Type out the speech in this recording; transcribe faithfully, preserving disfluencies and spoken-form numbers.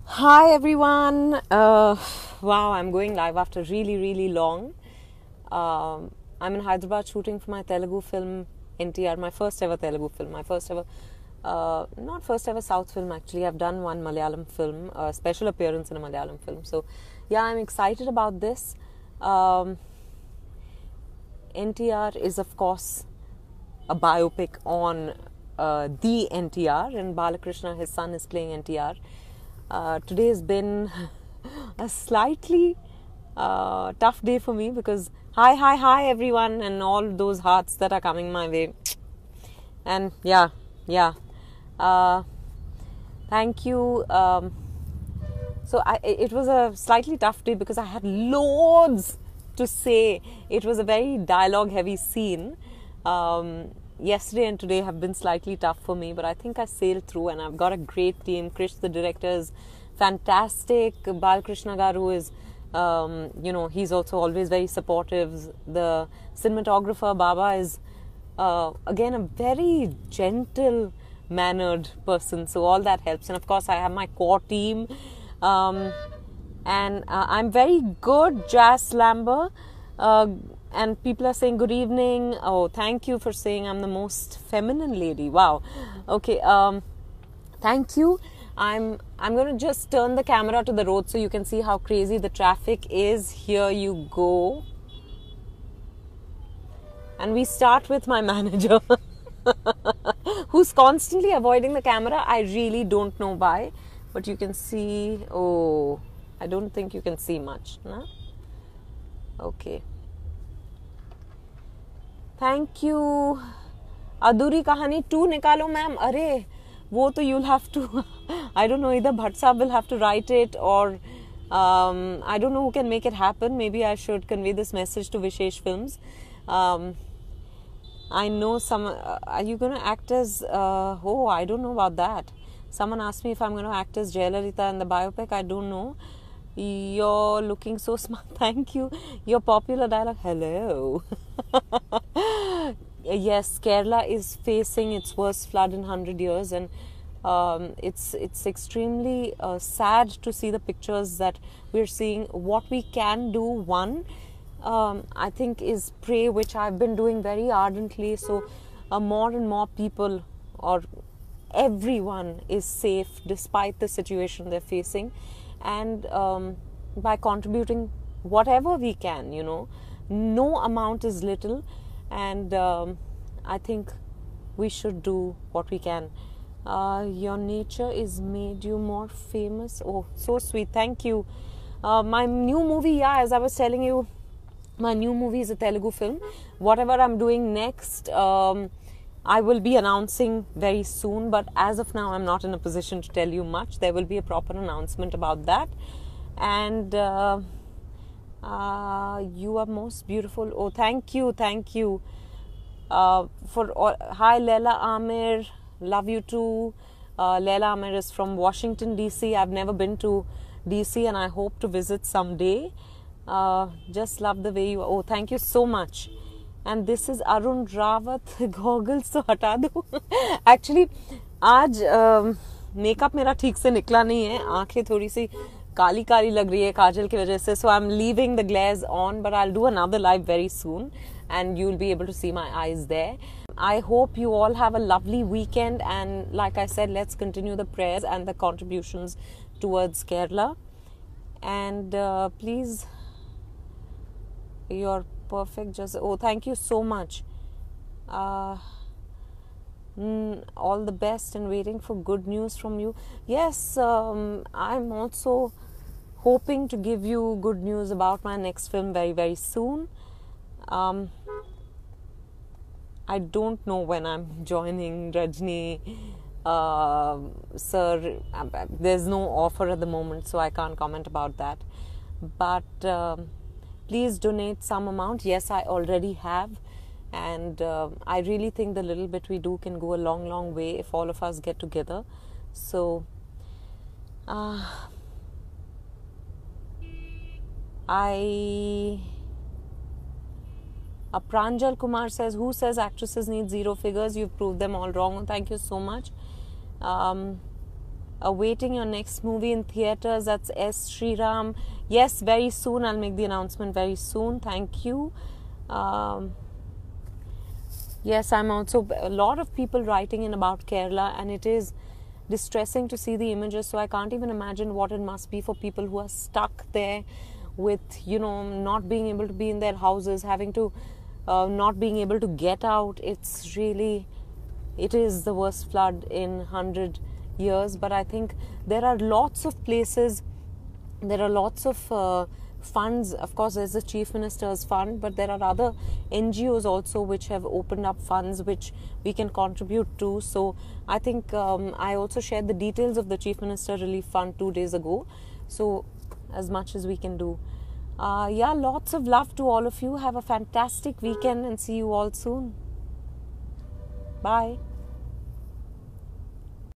Hi everyone. Uh, wow, I'm going live after really, really long. Um, I'm in Hyderabad shooting for my Telugu film N T R, my first ever Telugu film, my first ever, uh, not first ever South film actually. I've done one Malayalam film, a special appearance in a Malayalam film. So, yeah, I'm excited about this. Um, N T R is, of course, a biopic on uh, the N T R, and Balakrishna, his son, is playing N T R. Uh, today has been a slightly uh, tough day for me because hi, hi, hi, everyone, and all those hearts that are coming my way. And yeah, yeah. Uh, thank you. Um, so I, it was a slightly tough day because I had loads to say. It was a very dialogue-heavy scene. Um, yesterday and today have been slightly tough for me, but I think I sailed through, and I've got a great team. Krish, the director, is fantastic. Balakrishna garu is, um, you know, he's also always very supportive. The cinematographer, Baba, is, uh, again, a very gentle mannered person, so all that helps. And of course, I have my core team. Um, and uh, I'm very good, Jazz Lamber. Uh, and people are saying good evening. Oh, thank you for saying I'm the most feminine lady. Wow. Okay. Um, thank you. I'm I'm going to just turn the camera to the road so you can see how crazy the traffic is. Here you go. And we start with my manager who's constantly avoiding the camera. I really don't know why, but you can see. Oh, I don't think you can see much. No? Okay. Thank you. अधूरी कहानी to निकालो ma'am. अरे वो तो you'll have to I don't know, either Bhatt Saab will have to write it, or um, I don't know who can make it happen. Maybe I should convey this message to Vishesh Films. um, I know some uh, are you going to act as uh, oh, I don't know about that. Someone asked me if I'm going to act as Jayalalitha in the biopic. I don't know. You're looking so smart. Thank you. Your popular dialogue. Hello. Yes, Kerala is facing its worst flood in one hundred years, and um, it's it's extremely uh, sad to see the pictures that we're seeing. What we can do, one, um, I think, is pray, which I've been doing very ardently. So uh, more and more people, or everyone, is safe despite the situation they're facing. And um, by contributing whatever we can, you know, no amount is little, and um, I think we should do what we can. Uh, your nature is made you more famous. Oh, so sweet. Thank you. Uh, my new movie, yeah, as I was telling you, my new movie is a Telugu film. Whatever I'm doing next, um, I will be announcing very soon, but as of now, I'm not in a position to tell you much. There will be a proper announcement about that. And uh, uh, you are most beautiful. Oh, thank you, thank you. Uh, for all, hi, Leila Amir. Love you too. Uh, Leila Amir is from Washington, D C. I've never been to D C, and I hope to visit someday. Uh, just love the way you are. Oh, thank you so much. And this is Arun Rawat. Goggles तो हटा दो. Actually, आज makeup मेरा ठीक से निकला नहीं है. आंखें थोड़ी सी काली काली लग रही है काजल की वजह से. So I'm leaving the glares on, but I'll do another live very soon, and you'll be able to see my eyes there. I hope you all have a lovely weekend, and like I said, let's continue the prayers and the contributions towards Kerala. And uh, please, your perfect, just oh, thank you so much. Uh, mm, all the best, and waiting for good news from you. Yes, um, I'm also hoping to give you good news about my next film very, very soon. Um, I don't know when I'm joining Rajni. Uh, sir, there's no offer at the moment, so I can't comment about that. But um, please donate some amount. Yes, I already have, and uh, I really think the little bit we do can go a long, long way if all of us get together. So uh, I uh, Pranjal Kumar says, who says actresses need zero figures? You've proved them all wrong. Thank you so much. um, awaiting your next movie in theaters. That's S. Sriram. Yes, very soon. I'll make the announcement very soon. Thank you. Um, yes, I'm also a lot of people writing in about Kerala, and it is distressing to see the images. So I can't even imagine what it must be for people who are stuck there with, you know, not being able to be in their houses, having to, uh, not being able to get out. It's really, it is the worst flood in one hundred years. But I think there are lots of places, there are lots of uh, funds. Of course, there's the Chief Minister's Fund, but there are other N G Os also which have opened up funds which we can contribute to. So I think um, I also shared the details of the Chief Minister Relief Fund two days ago. So as much as we can do. Uh, yeah, lots of love to all of you. Have a fantastic weekend and see you all soon. Bye.